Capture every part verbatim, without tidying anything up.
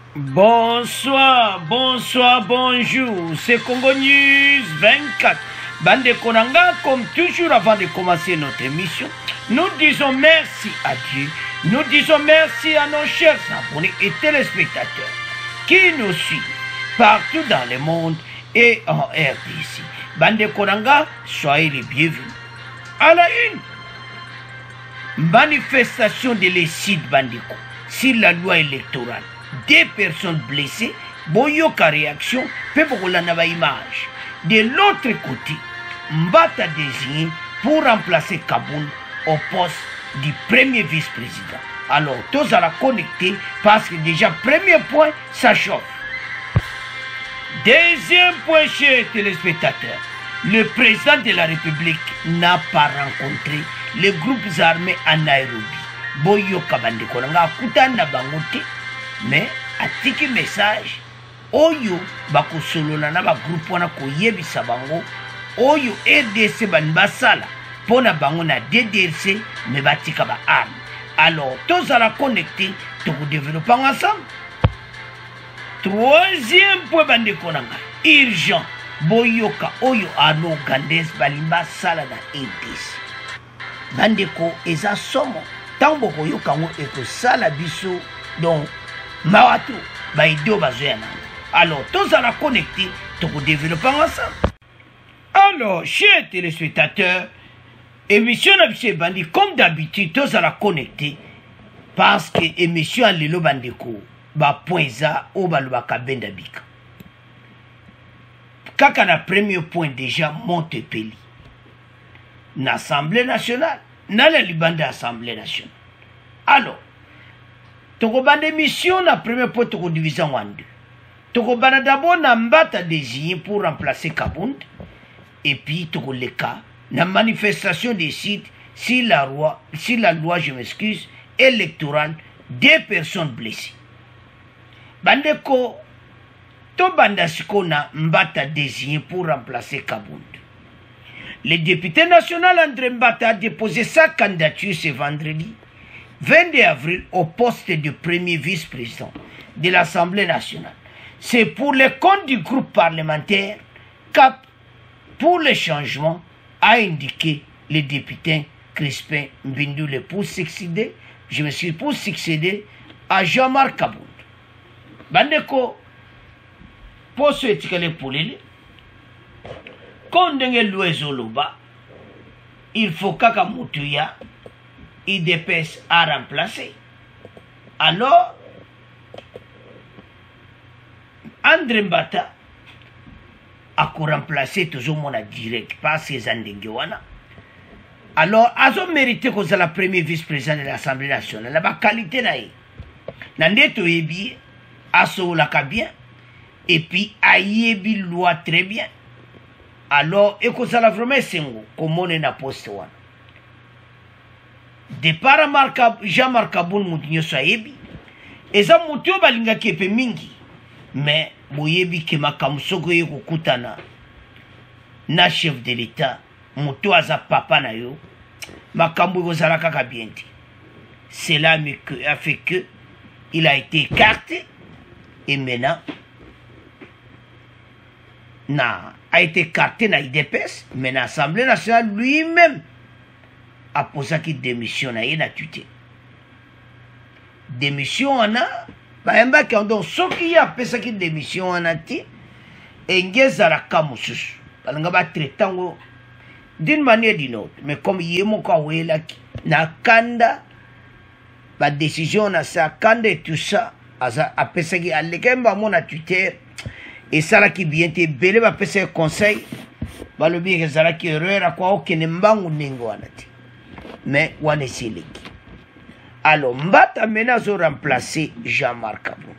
Bonsoir, bonsoir, bonjour, c'est Congo News vingt-quatre. Bande Konanga, comme toujours avant de commencer notre émission, nous disons merci à Dieu, nous disons merci à nos chers abonnés et téléspectateurs qui nous suivent partout dans le monde et en R D C. Bande Konanga, soyez les bienvenus. À la une, manifestation de l'E-Sud Bandeko sur la loi électorale. Des personnes blessées, boyoka réaction, peut la image. De l'autre côté, Mbata désigné pour remplacer Kaboul au poste du premier vice-président. Alors, tous à la connecter parce que déjà, premier point, ça chauffe. Deuxième point, chers téléspectateurs, le président de la République n'a pas rencontré les groupes armés à Nairobi. Boyoka Bandeko nga kutana bangote. Mais atiki message oyo bakosolola na ba groupe wana koyebisa bango oyo R D C banbasala pona bango na D D R C me batika ba arme. Alors tous à la connecter to développer ensemble. Troisième point bandeko nanga urgent boyoka oyo ano gandes balimba sala na R D C. Bandeko eza somo tambo koyoka ngo eko sala biso donc Mawatu, Baïdo Bazoyana. Alors, tous à la connecter, tout pour développer ensemble. Alors, chers téléspectateurs, émission d'Abissé Bandi, comme d'habitude, tous à la connecter, parce que émission à Lilo Bandeko, ba point za, ou ba lubaka bendabika. Kaka na premier point déjà, Montepeli. L'Assemblée nationale, na la libanda Assemblée nationale. Alors, toko bande mission na premier point toko division en deux. Toko bande d'abord na Mbata désigné pour remplacer Kabound. Et puis toko le cas na manifestation des sites si la loi, si la loi, je m'excuse, électorale, des personnes blessées. Bande ko to bande siko na Mbata désigné pour remplacer Kabound. Le député national André Mbata a déposé sa candidature ce vendredi vingt-deux avril au poste de premier vice-président de l'Assemblée nationale. C'est pour le compte du groupe parlementaire Cap pour le changement, a indiqué le député Crispin Mbindoule pour succéder, je me suis pour succéder à Jean-Marc Kabound. Bandeko, pour ce étiqueté pour lui, quand on est l'oiseau il faut qu'Akamutuya I D P S a remplacé. Alors, André Mbata a remplacé toujours mon direct parce que Zandengwana. Alors, ils ont mérité que c'est la première vice-président de l'Assemblée nationale. La qualité là, Nandeto Ebi a la bien et puis a yebi loi très bien. Alors, et que ça la vraiment sengo comme on est na poste one. Départ Jean-Marc Kaboul Moutinho Saebi. Et ça Moutio Balinga Kepe Mingi. Mais Boyebi Kema Kamsoko Yoko Kutana. Na chef de l'État. Moutio Aza Papa Nayo. Makambo Gozalaka Kabienti. Cela a fait que il a été écarté. Et maintenant, na, a été écarté dans l'I D P S. Mais l'Assemblée nationale lui-même a posé qui démission na yena tuté. Démission on a ba mba ki on so ki a pesa ki démission on a ti engeza la kamusus. Balanga ba traitango d'une manière d'une autre, mais comme yemo ko wela na kanda ba décision na sa kanda et tout ça asa a pesa ki alekemba mona tuté et ça là qui bien te belé ba pesa conseil ba le bien que ça là qui erreur a quoi aucun mbangu ningo anati. Mais on est sélectif. Alors, Mbata menace de remplacer Jean-Marc Kabound.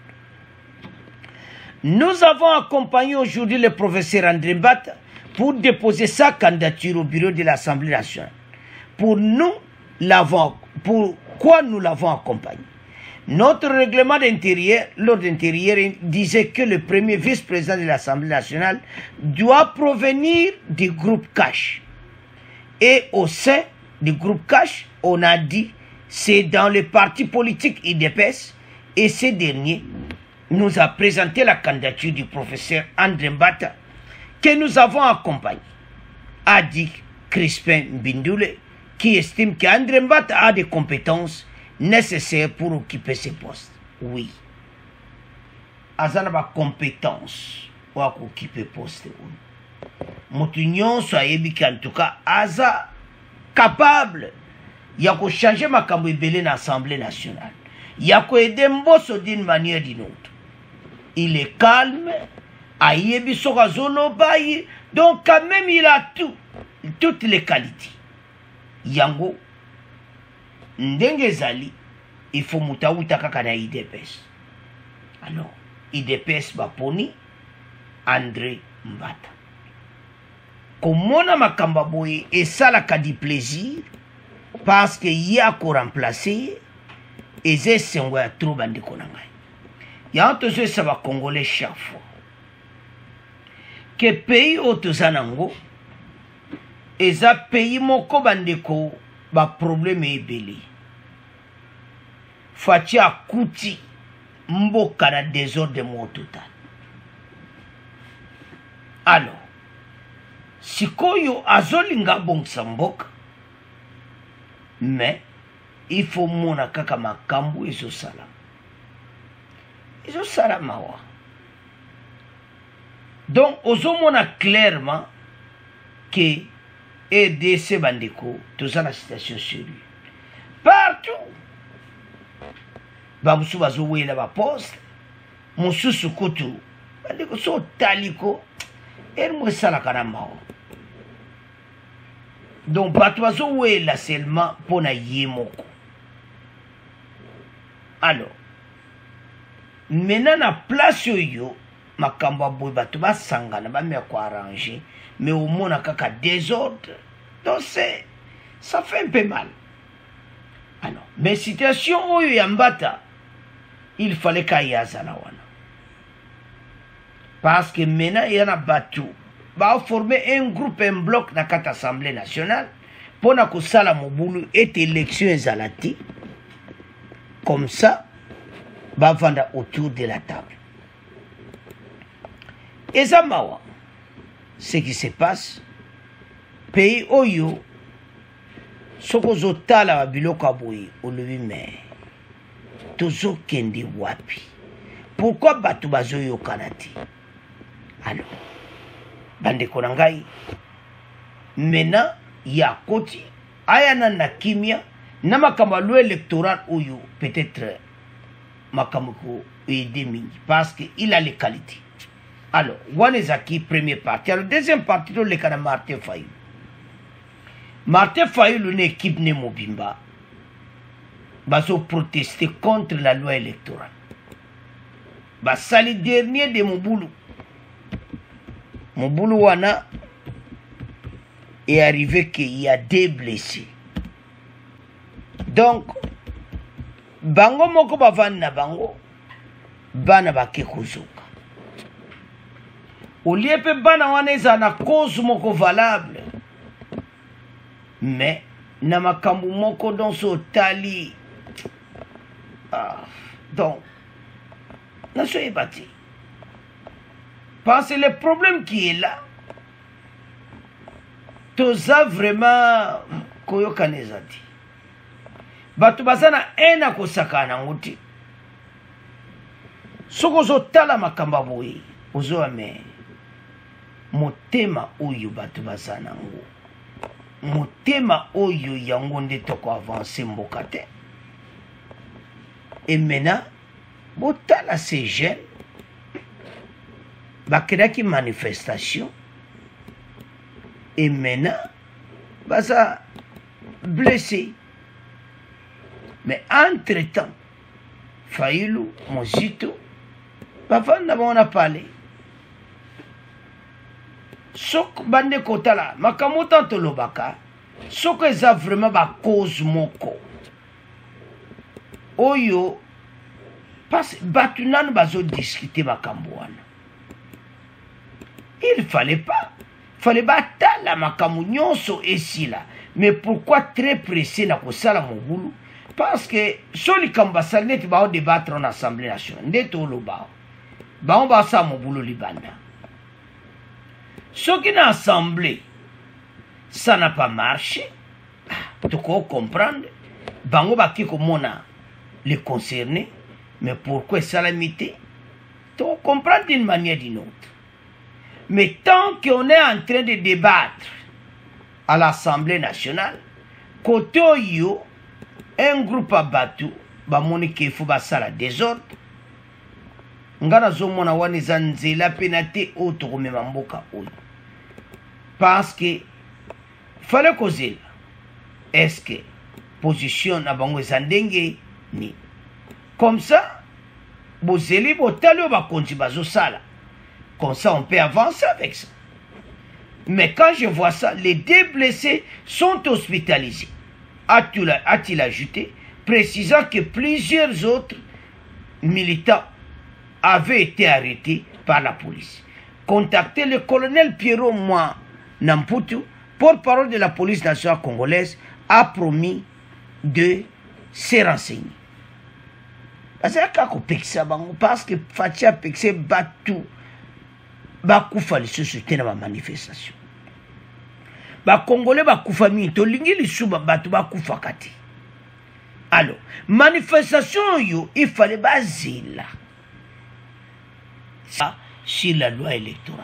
Nous avons accompagné aujourd'hui le professeur André Mbata pour déposer sa candidature au bureau de l'Assemblée nationale. Pour nous, l'avons, pourquoi nous l'avons accompagné? Notre règlement d'intérieur, l'ordre intérieur disait que le premier vice-président de l'Assemblée nationale doit provenir du groupe Cash. Et au sein du groupe Cash, on a dit c'est dans le parti politique I D P S et ces derniers nous a présenté la candidature du professeur André Mbata, que nous avons accompagné, a dit Crispin Mbindoule, qui estime qu'André Mbata a des compétences nécessaires pour occuper ce poste. Oui. Azana ba compétence pour occuper poste. Moutunion soit ébique en tout cas, Aza capable. Il y a qu'à changer ma cambouille dans l'Assemblée nationale. Il y a qu'à aider Mbosso d'une manière ou d'une autre. Il est calme, aïebi soka zolo bayi, donc quand même il a tout, toutes les qualités. Yango, ndenge zali, il faut mutaouta kaka na I D P S. Alors, I D P S baponi, André Mbata. Komona makamba boye, et ça la kadi plaisir, parce que y a qu'à remplacer, et c'est ce qu'on a trop bandé konangay. Il y a un truc ça va congolais chaque fois. Que pays autosanango, et ça pays moko bandeko, ba problème est belé. Fati a kuti, mboka na désordre mo total. Alors, sikoyo azolinga bongsa mboka, mais il faut mona kaka makambu ezo sala. Ezo sala mawa. Donc, ozo mona clairement que R D C bandeko, tout ça la situation sur lui. Partout. Bamusu bazo wela ba poste. Mususu kutu. Bandeko so taliko. El mo sala kana mawa. Donc, bato bazo wela seulement pour na yemoko. Alors, maintenant la place yo makamba boy bato ba sangana ba me ko arranger mais au moins kaka désordre. Donc c'est ça fait un peu mal. Alors, mais situation où yambata il fallait qu'il y ait wana. Parce que maintenant il y en a battu va former un groupe un bloc dans cette assemblée nationale pour na ko sala mobulu et élection ezalati. Comme ça, va vendre autour de la table. Et ça, ce qui se passe, pays oyo, soko zotala wa biloko aboyi, olobi mais, tozo kendi wapi. Pourquoi batu bazo yo kanati? Alors, bande konangai, maintenant, ya koti, ayana na kimia, na makambo loi électoral oyo peut-être makambo ko aider mingi parce que il a les qualités. Alors, wanezaki première partie. Alors deuxième partie le kana Martin Fayulu. Martin Fayulu une équipe ne mobimba. Baso protester contre la loi électorale. Basali dernier de Mobulu. Mobulu wana est arrivé qu'il y a des blessés. Donc, bango moko bavani na bango, bana bake kuzuka. Au lieu pe bana wana eza na cause moko valable, mais na makambu moko dans so tali. Ah, donc, na soyez bâti. Parce que le problème qui est là, tout ça vraiment, koyoka nezati. Batu bazana ena kosakana nguti. Soko zo tala makamba boyi. Ozo ame. Motema oyo batu bazana ngu. Motema oyo yango nde toko avancer mboka te. Et maintenant, botala ces jeunes. Bakedaki manifestation. Et maintenant, baza blessé. Mais entre-temps, Fayulu, Mozito, Bafan n'a pas parlé. Sok bande kotala, makamutan tolobaka, sok eza vraiment ba cause moko. Oyo, parce batunan bazo discuter makambuana. Il fallait pas. Il fallait pas tala makamu nyonso esila. Mais pourquoi très pressé na kosala mobulu? Parce que soli kamba salnet ba débattre en assemblée nationale. Ndeto lo ba. bango basala mobulu libanda. Soki na assemblée ça n'a pas marché, tu peux comprendre, bango baki komona les concernés, mais pourquoi salamité? Tu peux comprendre d'une manière ou d'une autre. Mais tant qu'on est en train de débattre à l'Assemblée nationale, côté yo, un groupe à Batu, ba moni ke fu ba sala désordre, ngana zo mona wana zanzela penate o to komema mboka oyo. Parce que fallait causer. Est-ce que position na bango zandenge ni comme ça, bozeli botalo ba konti bazo sala. Comme ça, on peut avancer avec ça. Mais quand je vois ça, les deux blessés sont hospitalisés. A-t-il ajouté, précisant que plusieurs autres militants avaient été arrêtés par la police. Contacté le colonel Pierrot Moi Namputu, porte-parole de la police nationale congolaise, a promis de se renseigner. Parce que Fatia Pekse bat tout. Bakufa lisusu tena ba manifestation. Ba Congolais bakufa minto lingi lisuba batu bakufa kati. Alors, manifestation yo, il fallait bazila. Ça, sur la loi électorale.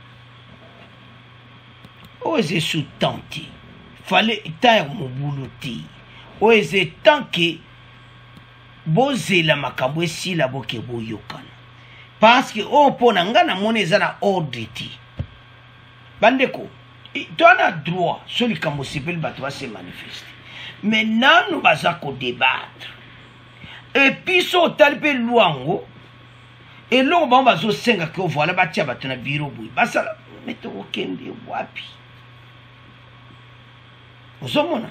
Oze sous tenti. Fallait taire mon bouloti. Oze tant que bozela makambo si la boke boyokana. Parce que on peut ngana mone zana ordre ti. Bandeko, tu as droit celui qui mo sipel bato se manifester. Mais nan nous baza ko débattre. Et puis so talpe luango et lo ba bazo senga ko voilà ba tia bato na bureau boy. Basala meto okende wapi. Ozomona.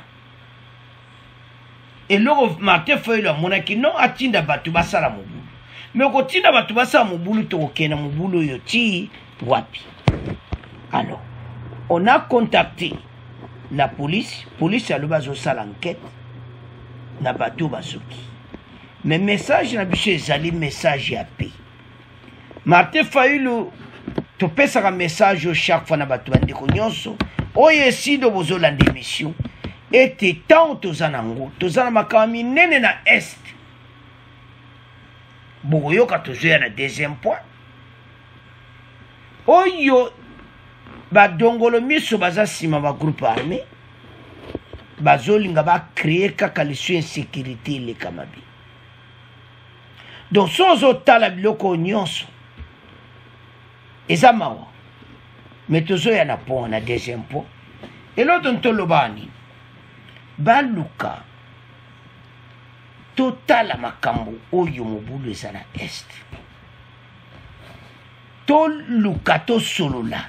Et lo Martin Feuille la monaki non atinda bato basala mo. Mais au quotidien, tu vas ça, mon boulot, tu vas mon boulot, yoti, wapi. Alors, on a contacté la police, police a le bazo ça l'enquête, na bateau bazoki. Mais message na biche zali message ya paix. Martin Fayulu, tu peux ça un message chaque fois na bateau bande konyonso. Oye si de bozo la démission. Et te tant tozanango, tozana makami nene na est. Bogoyo katozoya na deuxième point. Oyo ba dongolo miso baza sima ba groupe armé. Bazolinga ba créer kaka lisu insécurité le kamabi. Donc sozo tala biloko nyonso. Eza mawa. Mais tozoya na point na deuxième point. Et l'autre ntolobani. Baluka. Total makambo oyo mobulu eza na est. To luka to solola.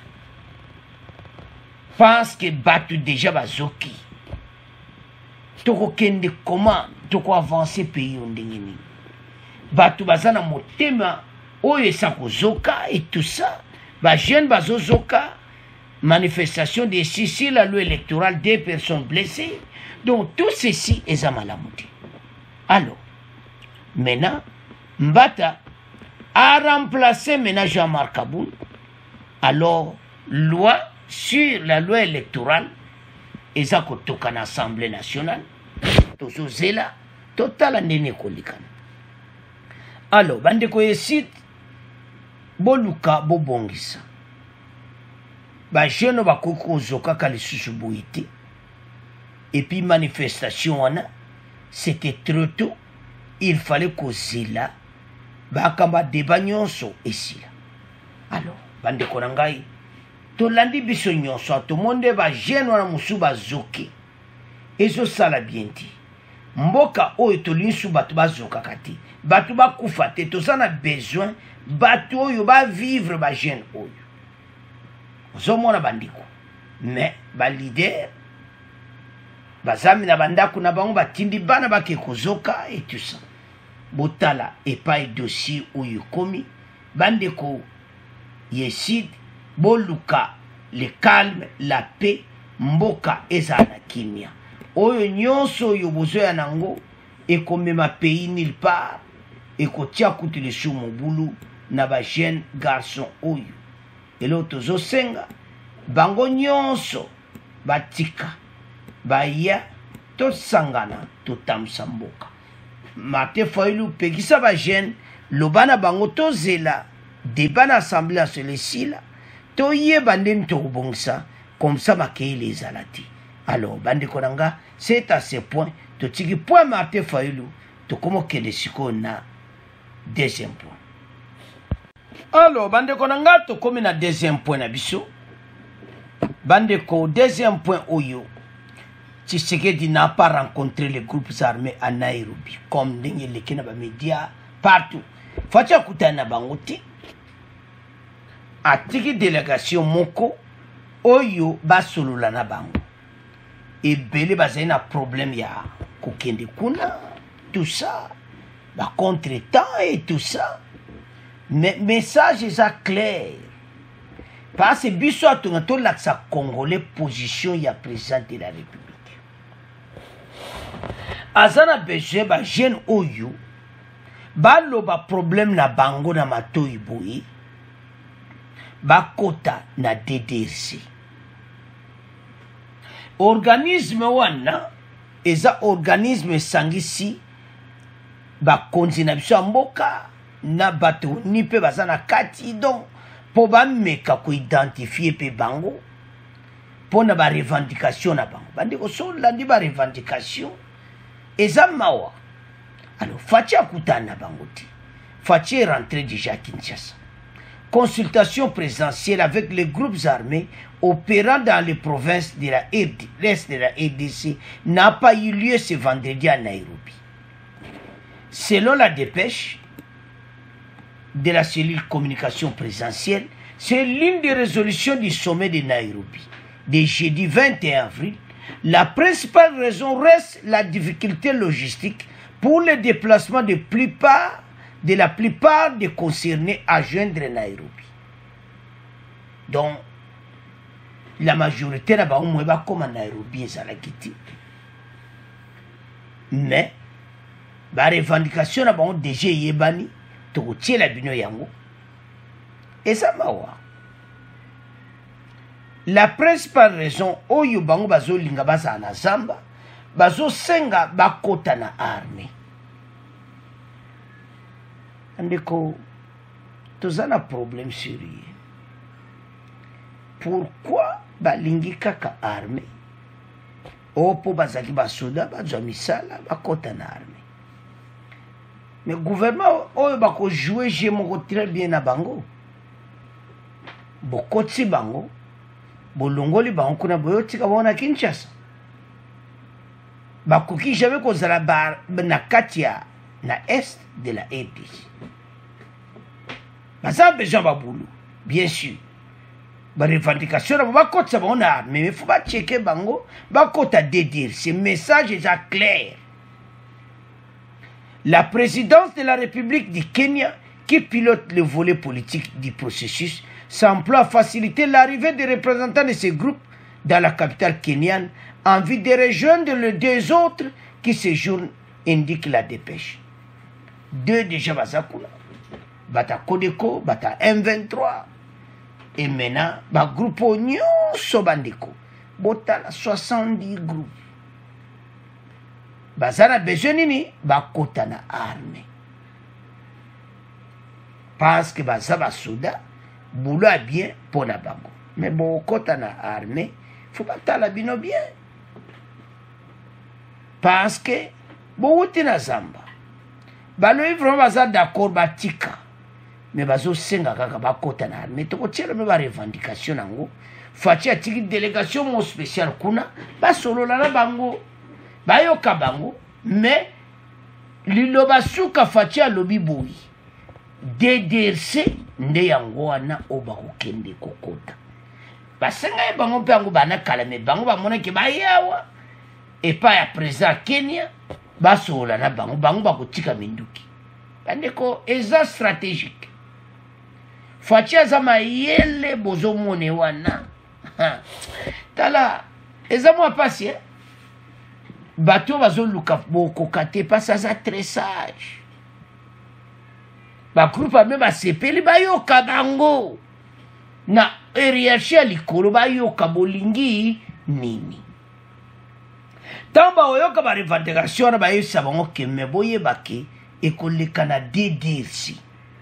Parce que batu déjà bazoki. Toko kende comment toko avancer pays ondengeni. Batu bazana motema oyo esako zoka et tout ça. Ba jeune bazozoka manifestation de Sicile la loi électorale des personnes blessées. Donc tout ceci est malamuti. Alors, maintenant, Mbata a remplacé maintenant Jean-Marc Aboun. Alors, loi sur la loi électorale, et ça que en Assemblée nationale, tout ça là, total nene kolikana. Alors, bande ko yesit, boluka bobongisa. Ba jeune ba koko zoka kali susubuiti. Et puis manifestation on a. C'était trop tôt. Il fallait causer là. Bakamba débat nyonso ici là. Alors, bande konangai. To landi biso nyonso. Tout le monde va jeune wana musu bazoke. Ezo sala bien dit. Mboka oyo to linsu batu bazoka kati. Batu ba kufate. To sana besoin. Batu oyo ba vivre ba jeune oyo. Zomona bandiko. Mais ba leader. Bazami na bandako na bango batindi bana bake kozoka et tout ça. Botala et pas dossier oyo komi bandeko yesid boluka le calme la paix mboka ezana kimia. Oyo nyonso oyo bozoya nango ekomema pays nulle part ekotia kutile shu mobulu na ba jeune garçon oyo elo tozosenga bango nyonso batika baya tosangana totambusa mboka Martin Fayulu pekisa ba jeune lobana bango tozela débat na assemblée nationale sila toyeba ndeni tokobongisa comme ça bakei les alati. Alors bandeko nanga c'est à ce point totiki point Martin Fayulu tokomo kende siko na deuxième point. Alors bandeko nanga tokomi na deuxième point na biso. Bandeko deuxième point oyo Tshisekedi n'a pas rencontré les groupes armés à Nairobi comme ndenge leki na ba médias partout. Fatia kutana bango ti atiki délégation moko oyo basolola na bango ebele bazali na problème ya kokende kuna tout ça ba contre-temps et tout ça mais message est clair parce que biso atonga tolakisa congolais position ya président de la république azana besoin ba jeune oyo baloba problème na bango na matoi boye bakota na D D R C organisme wana eza organisme sangisi bakonzi na biso ya mboka na bato ni pe baza na kati donc po bameka koidentifie pe bango po na barevendication na bango bandeko so landi barevendication eza mawa. Alors Fachi akutana na bango te Fachi est rentré déjà à Kinshasa. Consultation présidentielle avec les groupes armés opérant dans les provinces de l'Est de la R D C n'a pas eu lieu ce vendredi à Nairobi. Selon la dépêche de la cellule communication présidentielle, c'est l'une des résolutions du sommet de Nairobi de jeudi vingt et un avril. La principale raison reste la difficulté logistique pour le déplacement de plupart de la plupart des concernés à joindre Nairobi. Donc, la majorité là-bas, on ne va comme à Nairobi, ça l'a quitté. Mais, la revendication là-bas, on déjà yébani, tu retiens la bino yango. Et ça m'a wa. La principale raison, oyo bango bazo linga baza na zamba, bazo senga bakota na armée. Andeko, toza na problème sérieux. Pourquoi balingi kaka armée? Opo bazaki basoda bazwa misala bakota na armée. Mais gouvernement oyo bako jouer jeu moko très bien na bango. Bokoti bango, bolongoli bango kuna boyotika bona Kinshasa. Bakoki jamais kozala ba na katia na est de la R D C. Baza besoin ba boulot, bien sûr. Ba revendication na ba kota ba on a mais il faut pas checker bango, ba kota de dire ce message est clair. La présidence de la République du Kenya qui pilote le volet politique du processus s'emploie à faciliter l'arrivée des représentants de ces groupes dans la capitale kenyane en vue de rejoindre les deux autres qui séjournent, indique la dépêche. Deux déjà Bazakuna, Bata Kodeko, Bata M vingt-trois, et maintenant, ba groupe Onyo Sobandeko, Bota soixante-dix groupes. Bazana besoin nini, bakota na armée. Parce que baza basoda, boulot a bien pour na bango. Mais bon, kota na armée, faut pas tala bino bien. Parce que, bon, outi na zamba. Balo yi vraiment baza d'accord batika. Mais bazo senga kaka bakota na armée. Toko tchelo me ba revendication nango. Fachi atiki délégation mon spécial kuna. Ba solo la bango. Ba yoka bango. Mais, liloba suka Fachi alobi boui. D D R C nde yango wana oba kokende kokota. Basenga ye bango mpe yango bana kalame bango bamona ke bayawa. Et pas à présent Kenya, basola na bango bango bakotika minduki. Bandeko eza stratégique. Fachi azama yele bozo mone wana. Tala eza mwa pasi eh. Bato bazo luka boko kate pas ça très sage. bagroupe armé basepeli bayoka bango na hiérarchie ya likolo bayoka bolingi nini. Tant bayoka ba revendication wana bayebisa bango ke me boyeba ke ekoleka na D D R C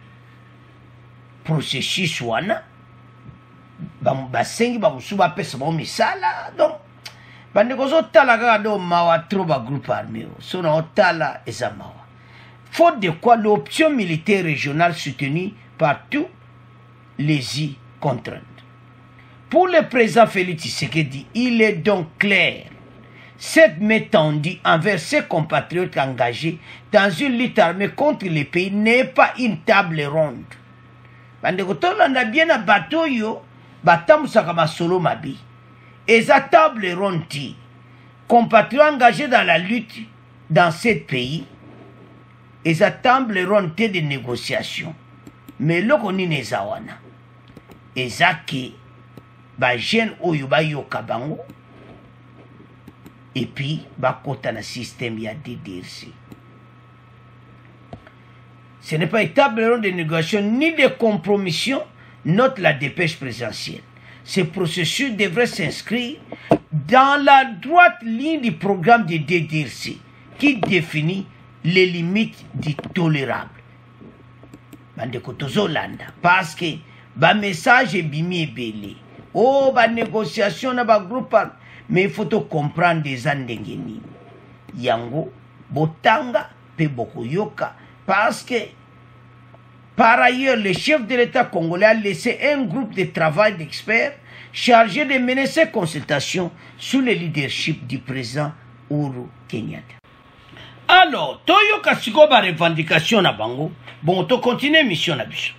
processus wana basengi bamosusu bapesa bango misala. Donc bandeko ozotala kaka do mawa tro bagroupe armé so na otala eza mawa. Faute de quoi l'option militaire régionale soutenue par tous les y contraintes. Pour le président Félix Tshisekedi, il est donc clair, cette main tendue envers ses compatriotes engagés dans une lutte armée contre les pays n'est pas une table ronde. Bandeko tolanda bien na bato yo batamusaka masolo mabi. Eza table ronde ti compatriotes engagés dans la lutte dans ce pays. Eza table ronde de négociation. Mais loko ni neza wana. Eza ke ba jeune oyo ba yoka bango. Et puis ba kota na système ya D D R C. Ce n'est pas une table ronde de négociation ni de compromission, note la dépêche présidentielle. Ce processus devrait s'inscrire dans la droite ligne du programme de D D R C qui définit les limites du tolérable. Bandeko tozolanda parce que ba message ebimi ebele. Oh ba négociation na ba groupe mais il faut to comprendre des andenge nini. Yango botanga pe bokoyoka parce que par ailleurs le chef de l'État congolais a laissé un groupe de travail d'experts chargé de mener ces consultations sous le leadership du président Uhuru Kenyatta. Alors, toyo kasiko ba revendication na bango, bon to continuer mission na biso.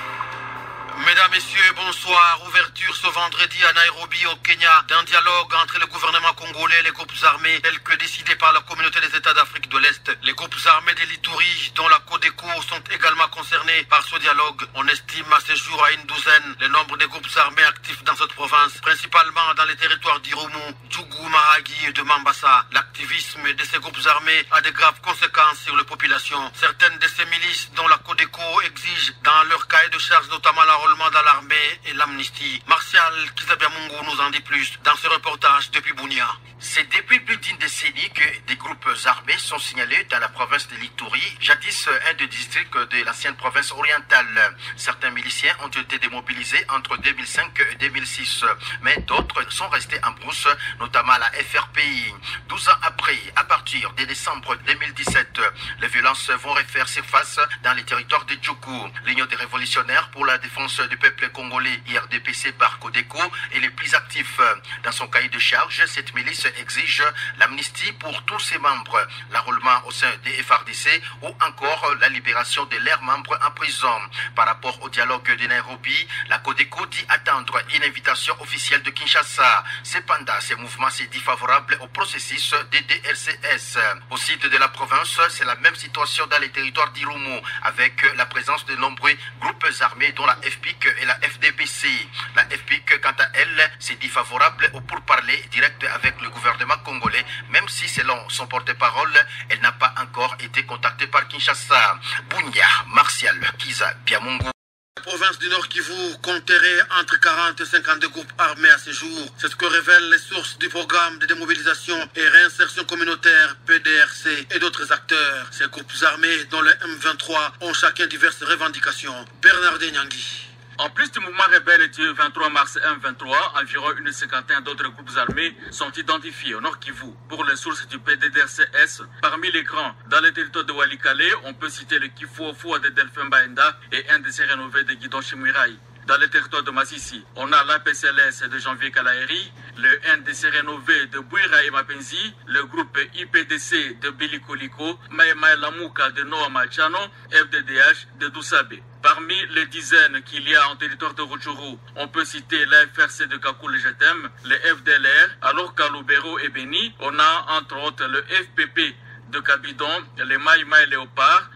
Mesdames, Messieurs, bonsoir. Ouverture ce vendredi à Nairobi, au Kenya, d'un dialogue entre le gouvernement congolais et les groupes armés, tel que décidé par la communauté des États d'Afrique de l'Est. Les groupes armés de l'Ituri, dont la Codeco, sont également concernés par ce dialogue. On estime à ce jour à une douzaine le nombre de groupes armés actifs dans cette province, principalement dans les territoires d'Irumu, Djougou, Mahagi et de Mambasa. L'activisme de ces groupes armés a de graves conséquences sur les populations. Certaines de ces milices, dont la Codeco, exigent dans leur cahier de charge notamment l'enrôlement dans l'armée et l'amnistie. Martial Kizabiamungu nous en dit plus dans ce reportage depuis Bunia. C'est depuis plus d'une décennie que des groupes armés sont signalés dans la province de l'Ituri, jadis un des districts de l'ancienne province orientale. Certains miliciens ont été démobilisés entre deux mille cinq et deux mille six, mais d'autres sont restés en brousse, notamment la F R P I. douze ans après, à partir de décembre deux mille dix-sept, les violences vont refaire surface dans les territoires de Djougou. L'Union des révolutionnaires pour la défense du peuple congolais, I R D P C par Codeco, est le plus actif. Dans son cahier de charge, cette milice exige l'amnistie pour tous ses membres, l'enrôlement au sein des F R D C ou encore la libération de leurs membres en prison. Par rapport au dialogue de Nairobi, la Codeco dit attendre une invitation officielle de Kinshasa. Cependant, ce mouvement s'est dit favorable au processus de D D R C S. Au sud de la province, c'est la même situation dans les territoires d'Irumu, avec la présence de nombreux groupes armés dont la F P I C et la F D P C. La F P I C, quant à elle, s'est dit favorable au pourparler direct avec le gouvernement congolais, même si selon son porte-parole, elle n'a pas encore été contactée par Kinshasa. Bunya, Martial Kiza Biamungu. La province du Nord Kivu compterait entre quarante et cinquante groupes armés à ce jour. C'est ce que révèlent les sources du programme de démobilisation et réinsertion communautaire P D R C et d'autres acteurs. Ces groupes armés, dont le M vingt-trois, ont chacun diverses revendications. Bernard Denyangui. En plus du mouvement rebelle du vingt-trois mars M vingt-trois, environ une cinquantaine d'autres groupes armés sont identifiés au Nord Kivu. Pour les sources du P D D R C S, parmi les grands, dans le territoire de Walikale, on peut citer le Kifuofua de Delphin Baenda et un de ses rénovés de Guidon Chimirai. Dans le territoire de Massissi, on a l'A P C L S de Janvier Kalaeri, le N D C rénové de Bouira et Mapenzi, le groupe I P D C de Bilikoliko, Maïmaï Lamouka de Noa Machano, F D D H de Doussabe. Parmi les dizaines qu'il y a en territoire de Rutshuru, on peut citer l'A F R C de Kakule Jetem, le F D L R, alors qu'à Lubero et Beni, on a entre autres le F P P de Kabidon, les Maïmaï Léopard,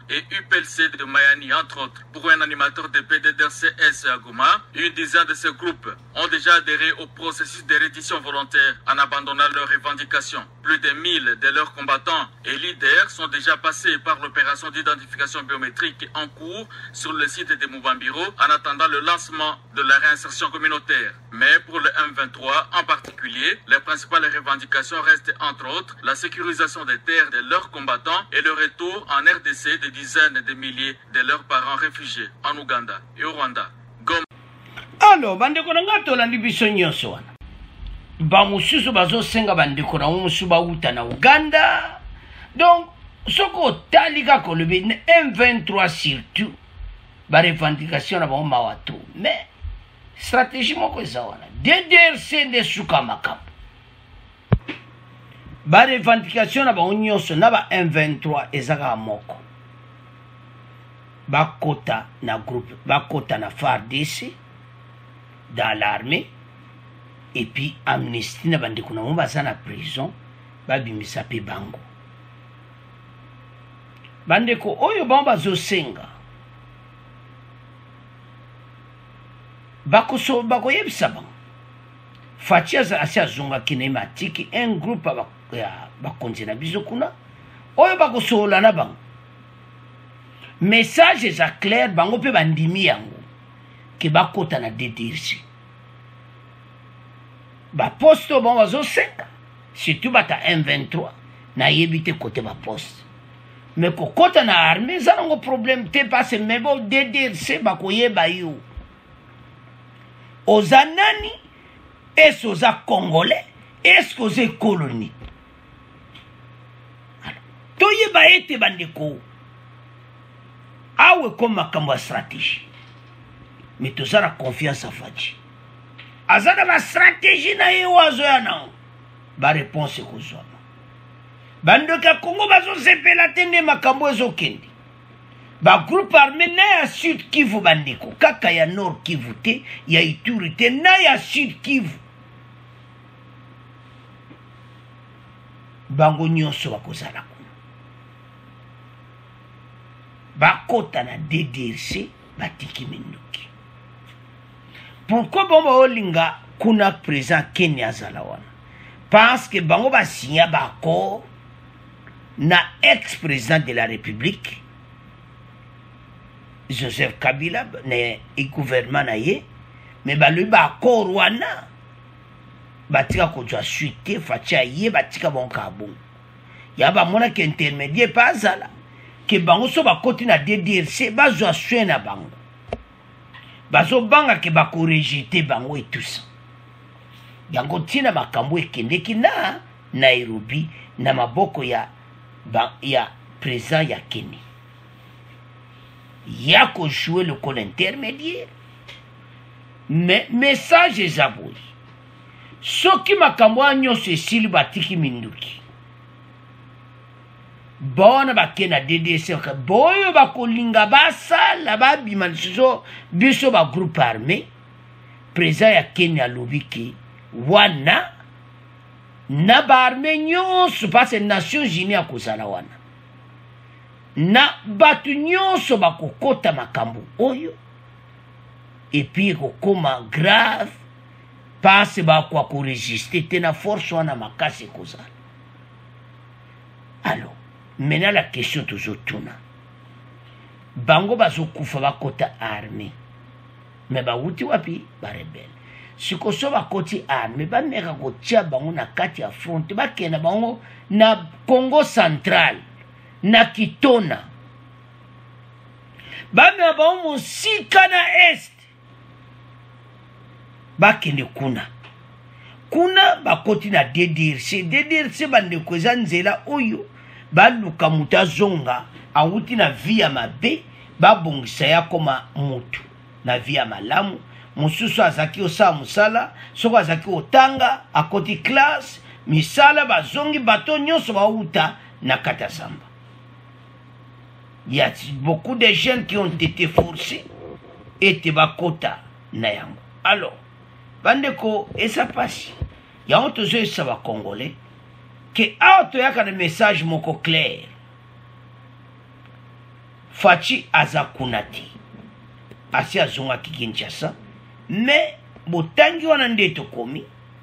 et U P L C de Mayani, entre autres. Pour un animateur de P D D R C S à Goma, une dizaine de ces groupes ont déjà adhéré au processus de reddition volontaire en abandonnant leurs revendications. Plus de mille de leurs combattants et leaders sont déjà passés par l'opération d'identification biométrique en cours sur le site de Moubambiro en attendant le lancement de la réinsertion communautaire. Mais pour le M vingt-trois en particulier, les principales revendications restent entre autres la sécurisation des terres de leurs combattants et le retour en R D C de dizaines de milliers de leurs parents réfugiés en Ouganda et au Rwanda. Goma. Alors, bandeko na nga tolandi biso nyonso wana. Bamususu bazosenga bandeko na musu bauta na Uganda. Donc, soko otali kaka olobi M vingt-trois surtout ba revendication na bango mawato. Mais stratégie moko eza wana. D D R C nde suka makambo. Ba revendication na bango nyonso na ba M vingt-trois ezaka moko. Bakota na groupe, bakota na F A R D C dans l'armée et puis amnistie na bandeko na mba za na prison babimisa pe bango. Bandeko oyo bamba zosenga bakoso bakoyebisa bango fatia za asia zonga kinematiki un groupe ya bakonzi na biso kuna oyo bakosola na bango message za clair bango pe bandimi yango ke bakota na D D R C ba posto bon bazo senga surtout bata M vingt-trois na yebite côté ba poste mais ko kota na armée za ngo problème te passe mais bon D D R C ba koyeba yo ozanani est-ce oza congolais est-ce que oza colonie alors toyeba ete bandeko awe comme makambo ya stratégie mais tout ça la confiance à Fadji azana ma stratégie na ye wazoya nango ba réponse kozwa bandoka Congo bazo sepela tende makambo ezokende ba groupe armé na ya Sud Kivu bandeko kaka ya Nord Kivu te ya Ituri te na ya Sud Kivu bango nyonso bakozala kuna bakota na D D R C batiki minduki. Pourquoi bon olinga kuna présent Kenya zalawana? Parce que bango ba signa ba accord na ex-président de la République Joseph Kabila ne gouvernement na ye mais ba lui ba accord wana batika ko jwa suite fatia ye batika bon kabon ya ba mona ke intermédiaire pas zala que bango so ba koti na D D R C ba jwa soin na bango bazo banga ke ba ko rejeter bango et tout ça yango tina makambo ekendeki na Nairobi na maboko ya ba, ya président ya Kenya ya ko jouer le rôle intermédiaire mais message ezaboi soki makambo nyonso esili batiki minduki bona bakena D D C boyo bakolinga basala babima lisusu biso ba groupe armé président ya Kenya lobiki wana na ba armé nyonso parce Nations Unies akozala wana na batu nyonso bakokota makambo oyo et puis kokoma grave parce bakwa ko résister te na force wana makasi kozala. Alors maintenant la question toujours tourne. Bango bazokufa bakota armée. Mais ba wuti wapi ba rebelle. Sikoso bakoti armée ba meka ko tia bango na kati ya front ba kena bango na Congo central na Kitona. Ba me bango sika na est. Ba kene kuna. Kuna bakoti na D D R C. D D R C bande ko zanzela oyo baluka muta zonga awuti na via mabe babongisa ya koma mutu na via malamu mususu azaki osa musala soko azaki otanga akoti classe misala bazongi bato nyonso bauta na katasamba. Il y a beaucoup de jeunes qui ont été forcés et te bakota na yango. Alors bandeko esa pasi ya otozo esa ba congolais que auto yaka de message moko clair Fachi azakunati asi azonga ki Kinshasa mais botangi wana ndeto komi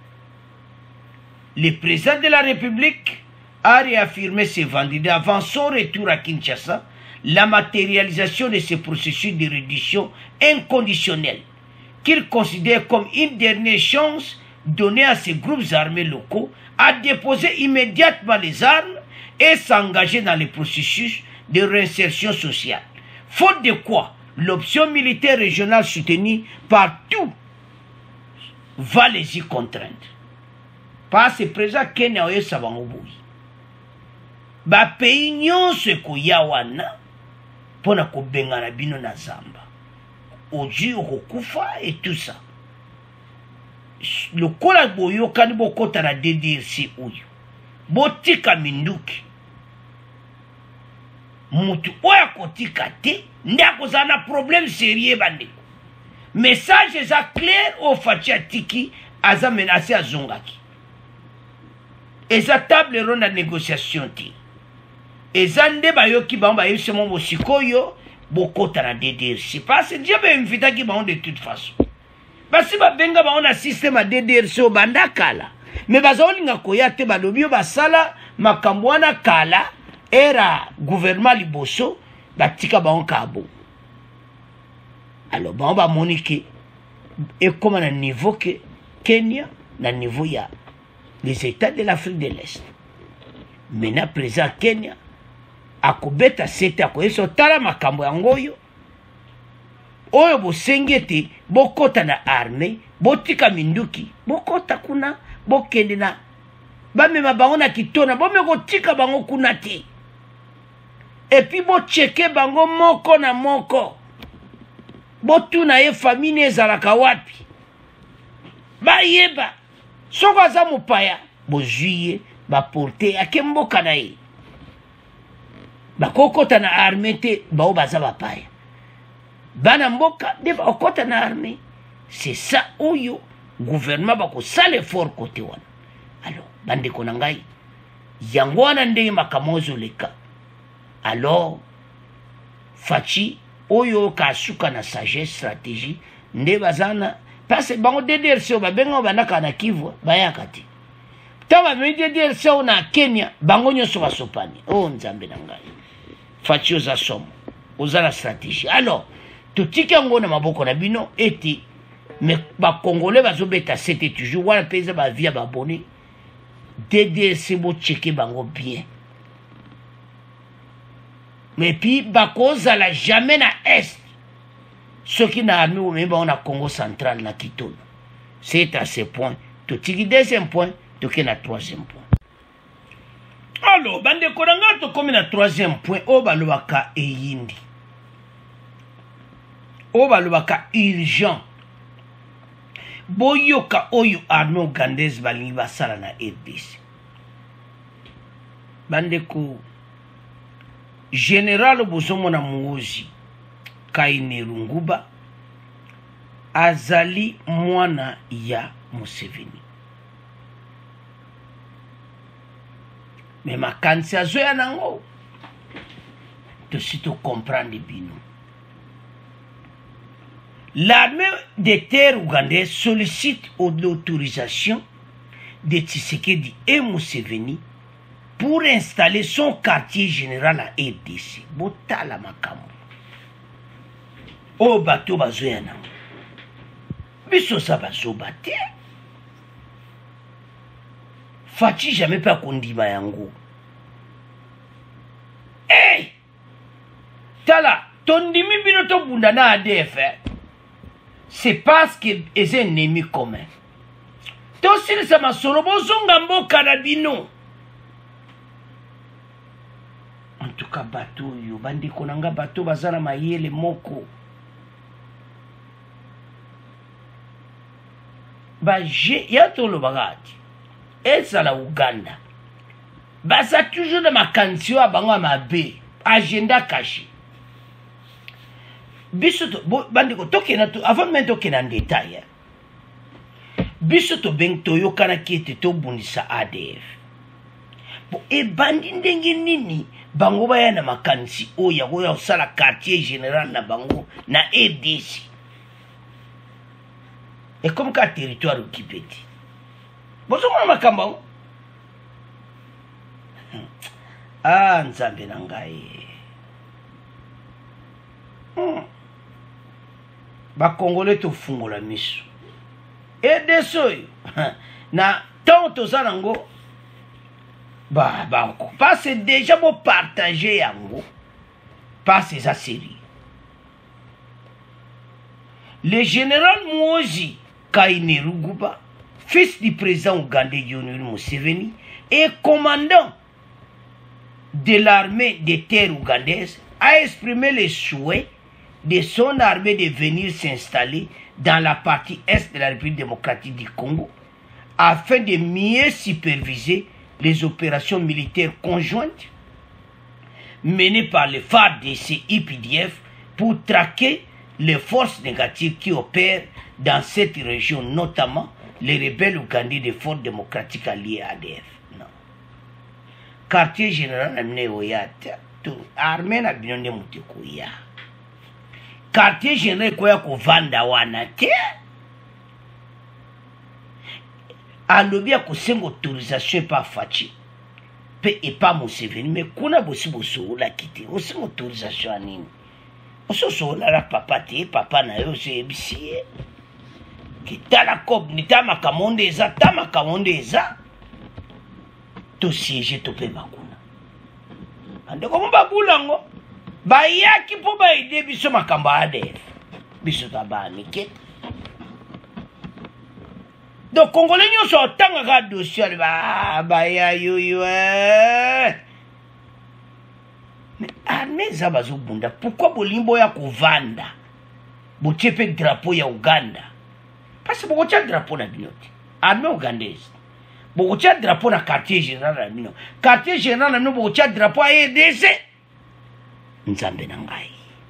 le président de la République a réaffirmé ce vendredi avant son retour à Kinshasa la matérialisation de ce processus de réduction inconditionnelle qu'il considère comme une dernière chance donnée à ces groupes armés locaux à déposer immédiatement les armes et s'engager dans le processus de réinsertion sociale. Faute de quoi, l'option militaire régionale soutenue par tout va les y contraindre. Parce que présent Kenya oyo sabangoboui. Ba pays nyonso koya wana pona ko bengana bino na zamba. Oji okufa et tout ça. Le kola boyo kani bokota na D D R C oyo. Botika minduki. Mutu oya kotika te ndako zana problème sérieux bandeko. Message eza clair au Fachi Atiki aza menacé à Zongaki. Eza table ronde de négociation te. Eza nde bayoki bango bayebise mo mosikoyo bokota na D D R C. Parce que Dieu ba invita ki bango de toute façon. Basi ba benga bango na système à D D R C o banda kala. Mais baza olinga koya te balobi basala makambo wana kala era gouvernement liboso batika bango kabo. Alors bango ba monike et comme na niveau que Kenya na niveau ya les États de l'Afrique de l'Est. Maintenant présent Kenya akobeta sete akoyeso tala makambo yangoyo oyo bosengete bokota na armée botika minduki bokota kuna bokende na bamema bango na kitona bomeko tika bango kuna te et puis bocheke bango moko na moko botuna ye famille ezalaka wapi bayeba soko aza mopaya bozwi baporte ake mboka na ye bakokota na armée te bao baza bapaya bana mboka nde bakokota na armée. C'est ça oyo gouvernement bakosala effort kote wana. Alors bandeko na ngai yango wana ndenge makambo ozoleka. Alors Fachi oyo kasuka na sagesse stratégie nde bazana parce que bango D D R C babenga banaka na Kivu bayaka te. Taba me D D R C na Kenya bango nyonso basopani. Oh nzambe na ngai. Fachi oza somo oza la stratégie. Alors totiki yango na maboko na bino eti mais ba congolais bazobeta c'était toujours wala pesa ba via ba abonné D D R C bo checker bango bien. Mais puis ba cause la jamais na est ce qui n'a armé ou même on a Congo central na Kitona. C'est à ce point. Totiki deuxième point, toki na troisième point. Alors bande koranga to comme na troisième point o balobaka eyindi. O balobaka urgent. Boyoka oyo armée ougandaise balingi basala na R D C. Bandeko Général Bozomona Muozi Kainerunguba azali mwana ya Museveni. Mais makansi azoya nango to sito comprendre bino. L'armée de terre ougandaise sollicite l'autorisation de Tshisekedi et Museveni pour installer son quartier général à R D C. Botala makambo. O bato bazoya nango. Biso sa bazo bate. Fachi jamais pas kondima yango. Hey! Tala, tondimi bino to bunda na A D F. C'est parce que c'est un ennemi commun. Tosili sa masolo bozonga mboka na bino. En tout cas bato yo bandi konanga bato bazana mayele moko. Ba je ya tolo bagati. Esa la Uganda. Basa toujours de ma cancio à bango mabe. Agenda caché. Bisoto bandiko toke na to avant même toke na détail. Bisoto beng to yokana ki ete to bundisa A D F. Bo e bandi ndenge nini bango baya na makanisi oya oya osala quartier général na bango na R D C et comme ka territoire occupé ti bozomona makambo ah nzambe na ngai hmm. Bakongolais tofungola miso R D C oyo na tant toza nango Bah, bah, parce que déjà vous partagez yango, parce que ça série. Le général Mouozi Kaineruguba, fils du président ougandais Yoweri Museveni, et commandant de l'armée des terres ougandaises, a exprimé le souhait de son armée de venir s'installer dans la partie est de la République démocratique du Congo, afin de mieux superviser les opérations militaires conjointes menées par les F A R D C I P D F pour traquer les forces négatives qui opèrent dans cette région, notamment les rebelles ougandais des forces démocratiques alliées à A D F. Non. Quartier général amené au Yata, armée na binonde mutekuya. Quartier général koya ko vanda wana te. Alobi akosenga autorisation par Fachi pe et pas Museveni mais kuna bosi boso la kiti osenga autorisation anini ososo la papa te papa na yo se bisie kitala kob ni tama kamonde eza tama kamonde eza to siège to pe makuna ande ko mba bulango ba yaki po ba ide biso makamba ade biso taba mikete. Donc, Congolais, nous sommes tant de dossiers, bah, bah, ya, yo, yo, eh. Mais, armée, Zabazo Bunda, pourquoi Bolimbo ya kovanda? Bochepe drapeau ya Uganda. Parce que beaucoup de drapeau na binoti. Armée ougandaise. Beaucoup de drapeau na quartier général na binoti. Quartier général na binoti, beaucoup de drapeau à R D C. Nzambe nangai.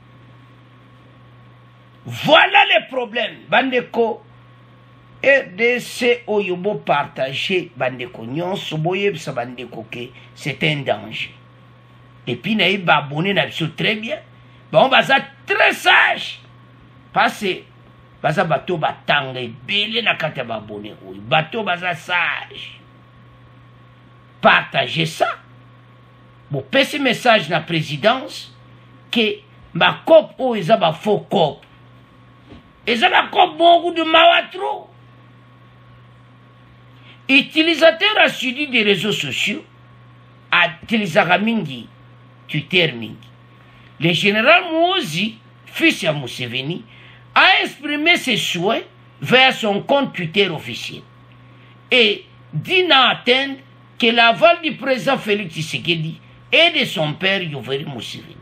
Voilà les problèmes. Bandeko. R D C oyobo partager bandeko nyonso boyebisa bandeko ke c'est un danger. Et puis na iba abonné na biso très bien. Bon baza très sage. Parce que baza bato batanga ebele na kati ya babone oyo. Bato baza sage. Partagez ça. Bon pesi message na présidence que ma cop o eza ba faux cop. Eza ba cop bongo de mawatro. Utilisateur assidu des réseaux sociaux, utilisera mingi, Twitter mingi. Le général Mouozi, fils de Museveni, a exprimé ses souhaits vers son compte Twitter officiel et dit n'en attendre que l'aval du président Félix Tshisekedi et de son père Yoweri Museveni.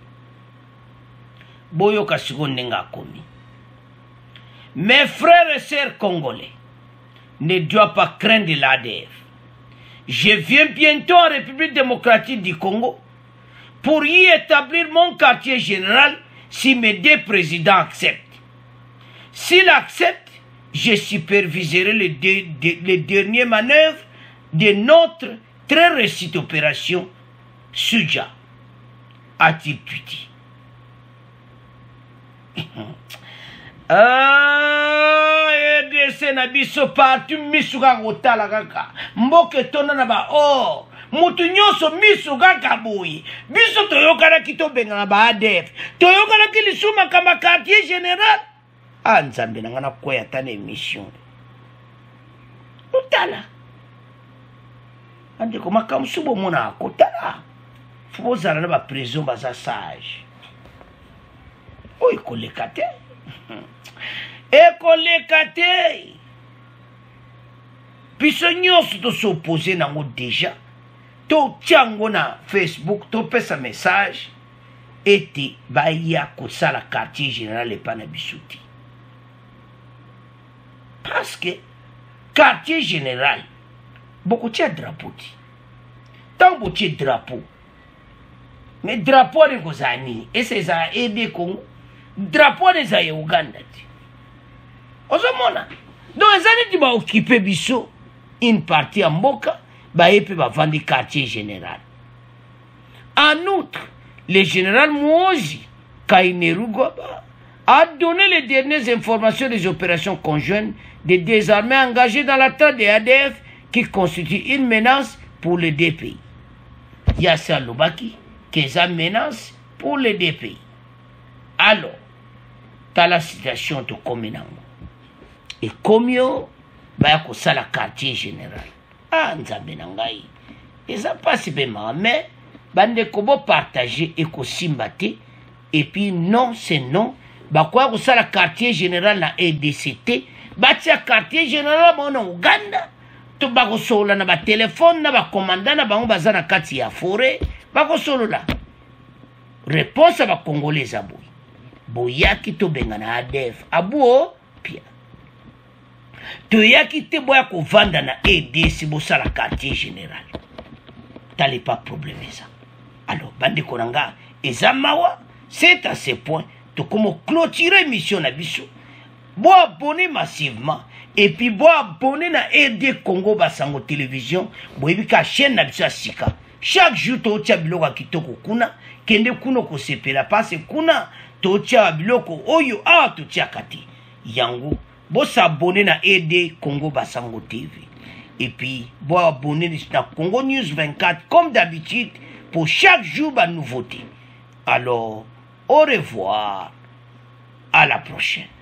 Boyo Kasigo Nenga Komi. Mes frères et sœurs congolais ne doit pas craindre l'A D F. Je viens bientôt en République démocratique du Congo pour y établir mon quartier général si mes deux présidents acceptent. S'ils acceptent, je superviserai les, deux, les dernières manœuvres de notre très réussie opération Suja, a-t-il tweeté. Ah, R D C na biso parti misuka kotala kaka mboke tona na ba oh mutu nyonso misuka kaboyi biso toyokana kitobenga na ba A D F toyokana kilisuma kama quartier général ah nzambe nanga na koya tana émission utala ande ko makamsubo mona kotala fobozala na ba prison baza sage oy kolekate ekoleka te biso nyonso tosopose nango deja totia yango na Facebook topesa message ete baya kosala quartier général epa na biso te parce que quartier général bokotia drapeau te ntango botie drapeau mais drapeau ane kozala nini ese ezala ede Congo drapeau ane ezala ya Uganda te ozomona donc eza neti baokipe biso une partie ya mboka baye mpe bavandi quartier général En outre, le général Mouozi Kaineru Goba a donné les dernières informations des opérations conjointes des désarmés engagés dans l'attaque des A D F qui constituent une menace pour les deux pays. Yassa Lubaki, qui est une menace pour les deux pays. Alors, dans la situation de Kominango, et comme yo, bah, ça la quartier général. Ah, nzambe nangai. Et ça passe bien, mais, bande kobo partager et ko simbate, et puis non, c'est non. Bah, quoi, ça la quartier général na E D C T, bah, c'est quartier général, bon, en Ouganda. To bako solo na ba téléphone na ba commandant na bango baza na kati ya forêt bako solo la réponse ba congolais aboui boyaki to benga na A D F abuo pia to yaki te boya ko vanda na E D C bosa la quartier général t'allez pas problème ça alors bande konanga ezamawa c'est à ce point to comme clôturer mission na biso bo abonner massivement. Et puis, bon, abonné na R D Congo Basango Télévision, bon, et puis, ka chaîne na bisa sika. Chaque jour, to tia biloko kitoko kuna, kende kuno ko sepela, parce kuna, to tia biloko oyo, ah, to tia kati. Yango, bon, s'abonner na R D Congo Basango T V. Et puis, bon, abonné na Congo News vingt-quatre, comme d'habitude, pour chaque jour, ba nouveauté. Alors, au revoir, à la prochaine.